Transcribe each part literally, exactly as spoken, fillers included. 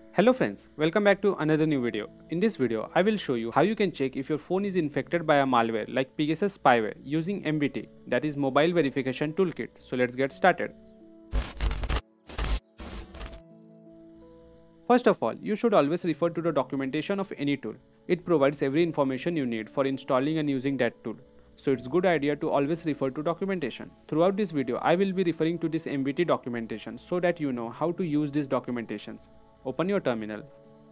Hello friends, welcome back to another new video. In this video, I will show you how you can check if your phone is infected by a malware like pegasus spyware using M V T, that is Mobile Verification Toolkit. So let's get started. First of all, you should always refer to the documentation of any tool. It provides every information you need for installing and using that tool. So it's a good idea to always refer to documentation. Throughout this video, I will be referring to this M V T documentation so that you know how to use these documentations. Open your terminal.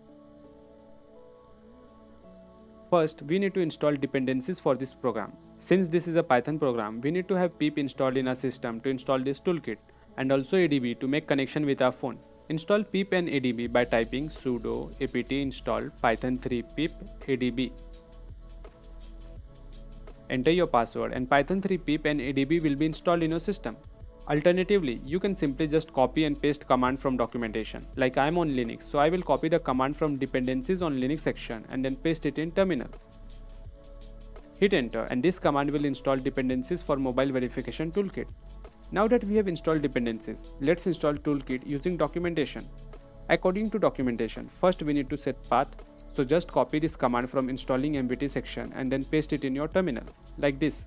First, we need to install dependencies for this program. Since this is a Python program, we need to have pip installed in our system to install this toolkit, and also A D B to make connection with our phone. Install pip and A D B by typing sudo apt install python three pip A D B. Enter your password and python three pip and A D B will be installed in your system. Alternatively, you can simply just copy and paste command from documentation. Like I am on Linux, so I will copy the command from dependencies on Linux section and then paste it in terminal. Hit enter and this command will install dependencies for Mobile Verification Toolkit. Now that we have installed dependencies, let's install toolkit using documentation. According to documentation, first we need to set path. So just copy this command from installing M V T section and then paste it in your terminal, like this.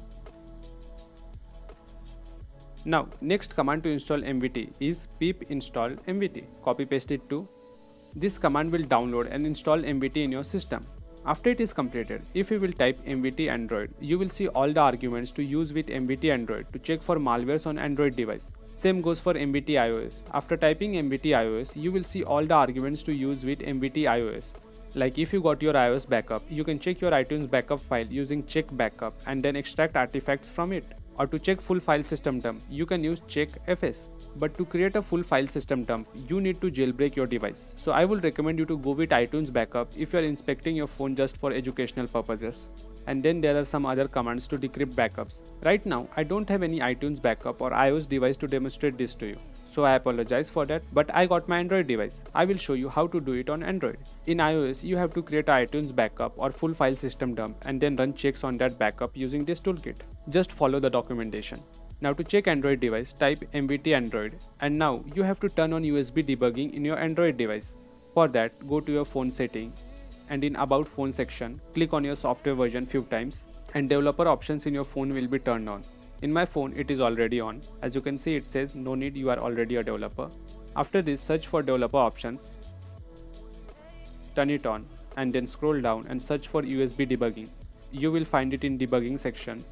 Now, next command to install M V T is pip install M V T. Copy paste it too. This command will download and install M V T in your system. After it is completed, if you will type M V T Android, you will see all the arguments to use with M V T Android to check for malwares on Android device. Same goes for M V T iOS. After typing M V T iOS, you will see all the arguments to use with M V T iOS. Like if you got your iOS backup, you can check your iTunes backup file using check backup and then extract artifacts from it. Or to check full file system dump, you can use check F S. But to create a full file system dump, you need to jailbreak your device. So I would recommend you to go with iTunes backup if you are inspecting your phone just for educational purposes. And then there are some other commands to decrypt backups. Right now, I don't have any iTunes backup or iOS device to demonstrate this to you. So I apologize for that, but I got my Android device. I will show you how to do it on Android. In iOS, you have to create an iTunes backup or full file system dump and then run checks on that backup using this toolkit. Just follow the documentation. Now to check Android device, type M V T Android, and now you have to turn on U S B debugging in your Android device. For that, go to your phone setting and in About Phone section, click on your software version few times and developer options in your phone will be turned on. In my phone, it is already on. As you can see, it says no need, you are already a developer. After this, search for developer options, turn it on and then scroll down and search for U S B debugging. You will find it in debugging section.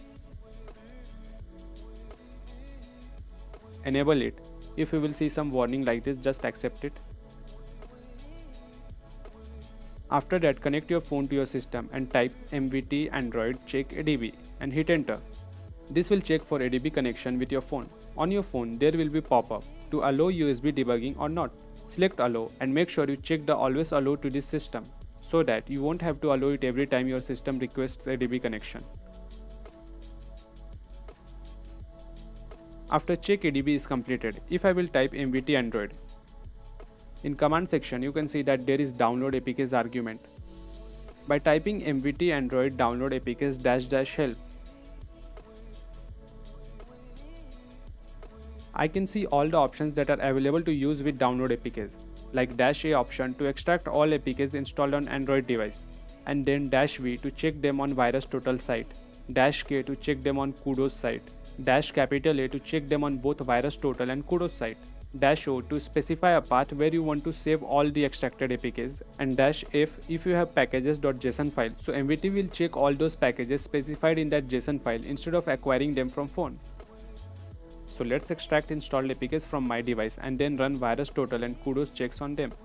Enable it. If you will see some warning like this, just accept it. After that, connect your phone to your system and type M V T Android check A D B and hit enter. This will check for A D B connection with your phone. On your phone, there will be pop-up to allow U S B debugging or not. Select allow and make sure you check the always allow to this system so that you won't have to allow it every time your system requests A D B connection. After check A D B is completed, if I will type M V T Android, in command section you can see that there is download A P Ks argument. By typing M V T Android download A P Ks dash dash help, I can see all the options that are available to use with download A P Ks, like dash A option to extract all A P Ks installed on Android device, and then dash V to check them on virus total site, dash K to check them on kudos site, dash capital A to check them on both virus total and kudos site, dash O to specify a path where you want to save all the extracted A P Ks, and dash F if you have packages.json file. So M V T will check all those packages specified in that JSON file instead of acquiring them from phone. So let's extract installed A P Ks from my device and then run virus total and kudos checks on them.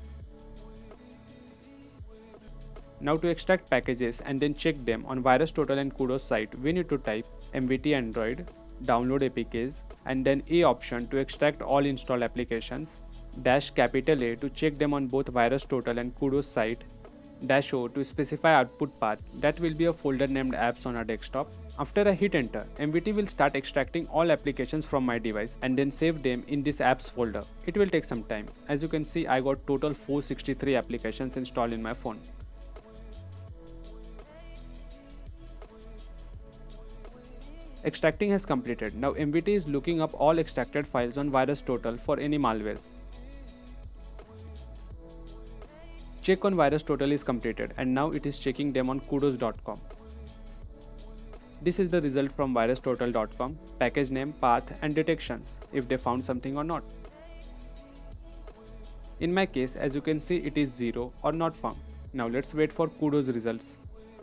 Now to extract packages and then check them on virus total and kudos site, we need to type M V T Android download A P Ks and then A option to extract all installed applications, dash capital A to check them on both virus total and kudos site, dash O to specify output path, that will be a folder named apps on our desktop. After I hit enter, M V T will start extracting all applications from my device and then save them in this apps folder. It will take some time. As you can see, I got total four hundred sixty-three applications installed in my phone. Extracting has completed. Now M V T is looking up all extracted files on VirusTotal for any malwares. Check on virus total is completed, and now it is checking them on kudos dot com. This is the result from virus total dot com, package name, path and detections, if they found something or not. In my case, as you can see, it is zero or not found. Now let's wait for kudos results.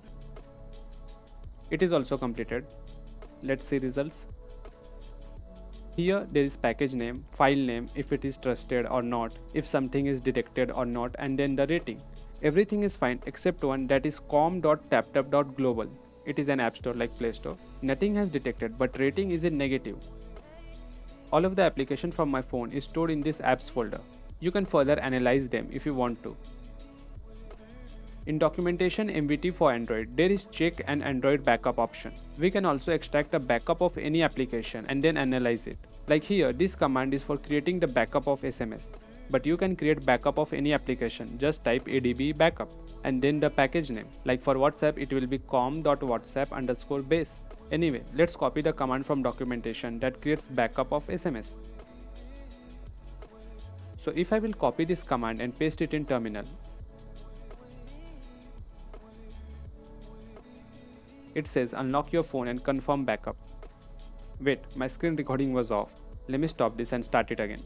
It is also completed. Let's see results. Here there is package name, file name, if it is trusted or not, if something is detected or not, and then the rating. Everything is fine except one, that is com dot tap tap dot global. It is an app store like Play Store. Nothing has detected, but rating is in negative. All of the application from my phone is stored in this apps folder. You can further analyze them if you want to. In documentation M V T for Android, there is check and Android backup option. We can also extract a backup of any application and then analyze it. Like here, this command is for creating the backup of S M S. But you can create backup of any application. Just type adb backup and then the package name. Like for WhatsApp, it will be com dot whatsapp underscore base. Anyway, let's copy the command from documentation that creates backup of S M S. So if I will copy this command and paste it in terminal, it says unlock your phone and confirm backup. Wait, my screen recording was off. Let me stop this and start it again.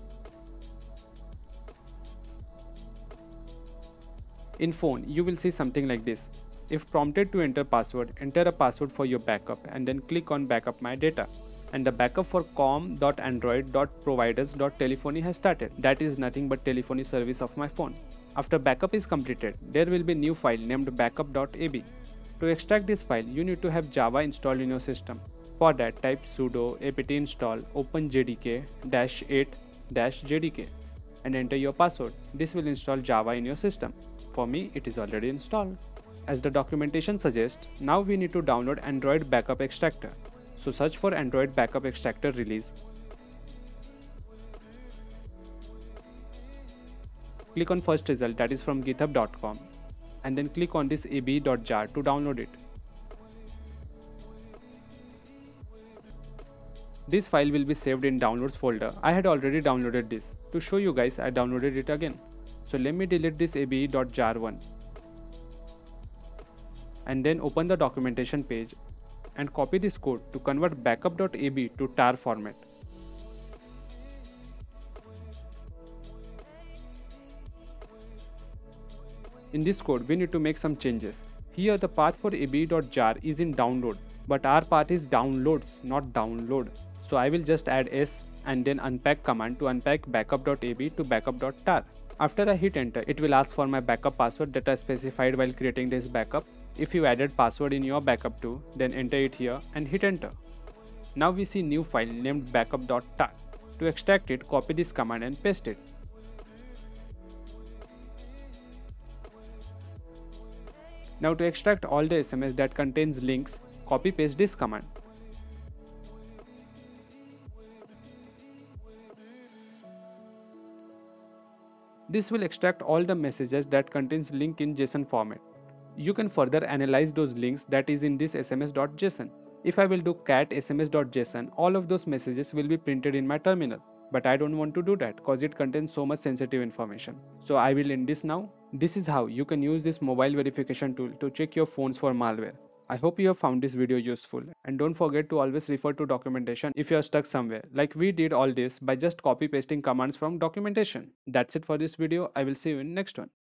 In phone, you will see something like this. If prompted to enter password, enter a password for your backup and then click on backup my data. And the backup for com dot android dot providers dot telephony has started. That is nothing but telephony service of my phone. After backup is completed, there will be new file named backup dot a b. To extract this file, you need to have Java installed in your system. For that, type sudo apt install openjdk dash eight dash jdk and enter your password. This will install Java in your system. For me, it is already installed. As the documentation suggests, now we need to download Android Backup Extractor. So search for Android Backup Extractor release. Click on first result, that is from github dot com, and then click on this a b dot jar to download it. This file will be saved in downloads folder. I had already downloaded this. To show you guys, I downloaded it again. So let me delete this a b dot jar one and then open the documentation page and copy this code to convert backup dot a b to tar format. In this code, we need to make some changes. Here the path for a b dot jar is in download, but our path is downloads, not download. So I will just add s and then unpack command to unpack backup dot a b to backup dot tar. After I hit enter, it will ask for my backup password that I specified while creating this backup. If you added password in your backup too, then enter it here and hit enter. Now we see new file named backup dot tar. To extract it, copy this command and paste it. Now to extract all the S M S that contains links, copy paste this command. This will extract all the messages that contains link in JSON format. You can further analyze those links that is in this S M S dot json. If I will do cat S M S dot json, all of those messages will be printed in my terminal. But I don't want to do that because it contains so much sensitive information. So I will end this now. This is how you can use this mobile verification tool to check your phones for malware. I hope you have found this video useful, and don't forget to always refer to documentation if you are stuck somewhere, like we did all this by just copy pasting commands from documentation. That's it for this video. I will see you in next one.